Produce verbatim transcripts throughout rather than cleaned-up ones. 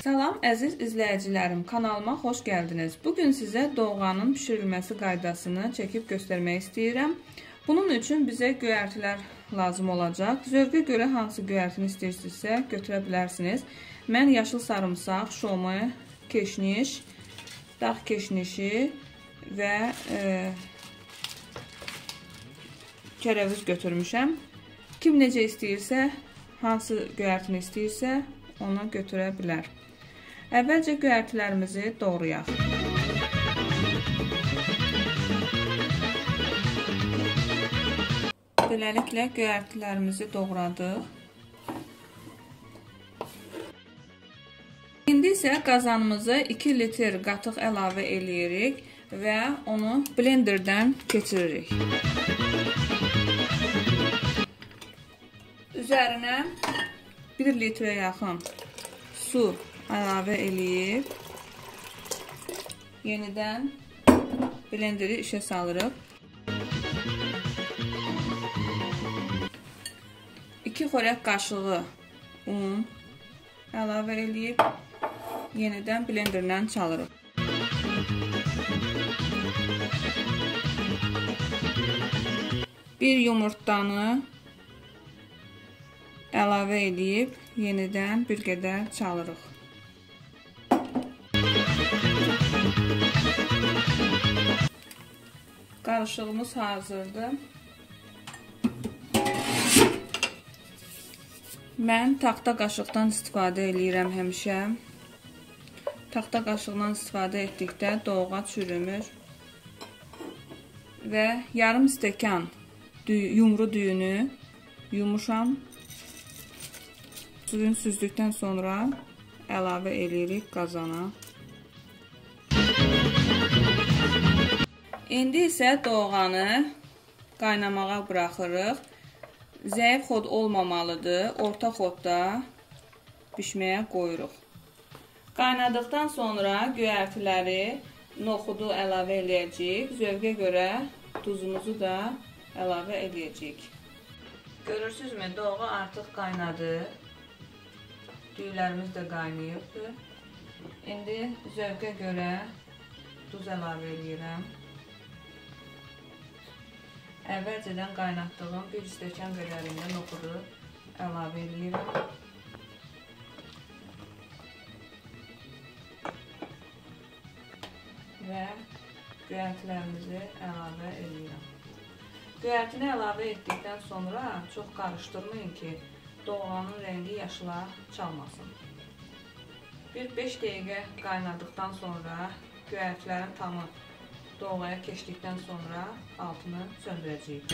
Salam əziz izləyicilərim, kanalıma xoş gəldiniz. Bugün sizə doğğanın pişirilməsi qaydasını çəkib göstərmək istəyirəm. Bunun üçün bizə göyərtilər lazım olacaq. Zövqə görə hansı göyərtini istəyirsinizsə götürə bilərsiniz. Mən yaşıl sarımsaq, şomu, keşniş, dağ keşnişi və e, kərəviz götürmüşəm. Kim necə istəyirsə, hansı göyərtini istəyirsə onu götürə bilər. Əvvəlcə göyərtilərimizi doğrayaq. Beləliklə göyərtilərimizi doğradıq. İndi isə qazanımıza iki litr qatıq əlavə eləyirik və onu blenderdən keçiririk. Üzərinə bir litrə yaxın su əlavə eləyib yenidən blenderi işə salırıq. iki xörək qaşığı un əlavə eləyib yenidən blenderdən çalırıq. Bir yumurtanı əlavə eləyib yenidən bir qədər çalırıq. Qarışığımız hazırdır. Mən taxta qaşıqdan istifadə edirəm həmişə. Taxta qaşıqdan istifadə etdikdə doğğa çürümür. Və yarım stəkan yumru düyünü yumuşam. Suyunu süzdükdən sonra əlavə edirik qazana. İndi isə doğğanı qaynamağa buraxırıq. Zəif xod olmamalıdır. Orta xodda bişməyə qoyuruq. Qaynadıqdan sonra göyərtiləri, noxudu əlavə eləyəcəyik. Zövqə görə duzumuzu da əlavə eləyəcəyik. Görürsünüzmü? Doğğa artıq qaynadı. Düylərimiz də qaynayıbdır. İndi zövqə görə duz əlavə eləyirəm. Əvvəlcədən qaynatdığım bir stəkan qədərində noxudu əlavə eləyirəm. Və göyərtilərimizi əlavə eləyirəm. Göyərtini əlavə etdikdən sonra çox qarışdırmayın ki, doğğanın rəngi yaşıla çalmasın. Bir beş dəqiqə qaynadıqdan sonra göyərtilərin tamı doğğaya keçdikdən sonra altını söndürəcəyik.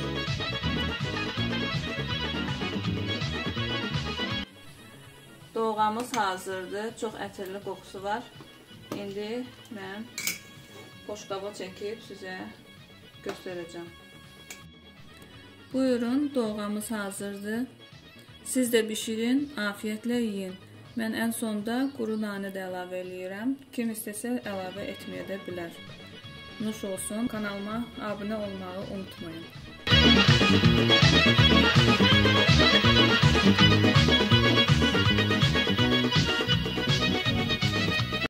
Doğğamız hazırdır. Çox ətirli qoxusu var. İndi mən boşqaba çəkib sizə göstərəcəm. Buyurun, doğğamız hazırdır. Siz də bişirin, afiyyətlə yiyin. Mən ən sonda quru nanə də əlavə eləyirəm. Kim istəsə əlavə etməyə də bilər. Nuş olsun. Kanalıma abunə olmağı unutmayın.